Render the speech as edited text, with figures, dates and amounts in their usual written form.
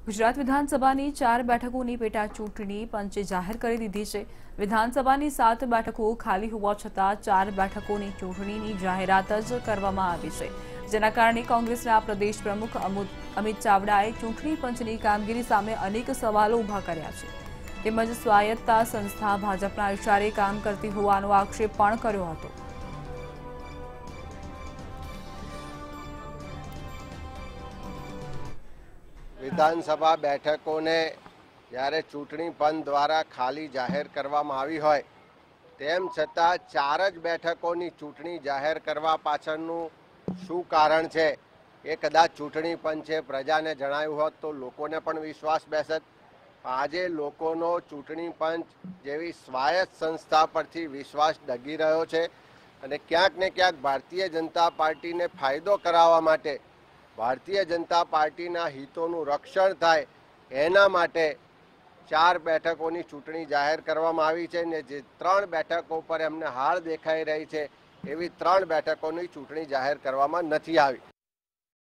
ગુજરાત વિધાનસભાની 4 બેઠકોની પેટા ચૂંટણી પંચે જાહેર કરી દીધી છે। વિધાનસભાની 7 બેઠકો ખાલી હોવા છતાં 4 બેઠકોની ચૂંટણીની જાહેરાત જ કરવામાં આવી છે, જેના કારણે કોંગ્રેસના પ્રદેશ પ્રમુખ અમિત ચાવડાએ ચૂંટણી પંચની કામગીરી સામે અનેક સવાલો ઊભા કર્યા છે, તેમજ સ્વાયત્તા સંસ્થા ભાજપના ઇશારે કામ કરતી હોવાનો આક્ષેપ પણ કર્યો હતો। विधानसभा बैठकों ने જ્યારે ચૂંટણી પંચ દ્વારા ખાલી જાહેર કરવામાં આવી હોય તેમ છતાં 4 જ બેઠકોની ચૂંટણી જાહેર કરવા પાછળનું શું કારણ છે એ કદાચ ચૂંટણી પંચે પ્રજાને જણાવ્યું હોત તો લોકોને પણ વિશ્વાસ બેસત। આજે લોકોનો ચૂંટણી પંચ જેવી સ્વાયત્ત સંસ્થા પરથી વિશ્વાસ ડગી રહ્યો છે અને ક્યાંક ને ક્યાંક ભારતીય જનતા પાર્ટીને ફાયદો કરાવવા માટે, ભારતીય જનતા પાર્ટીના હિતોનું રક્ષણ થાય એના માટે 4 બેઠકોની ચૂંટણી જાહેર કરવામાં આવી છે ને જે 3 બેઠકો પર એમને હાર દેખાઈ રહી છે એવી 3 બેઠકોની ચૂંટણી જાહેર કરવામાં નથી આવી।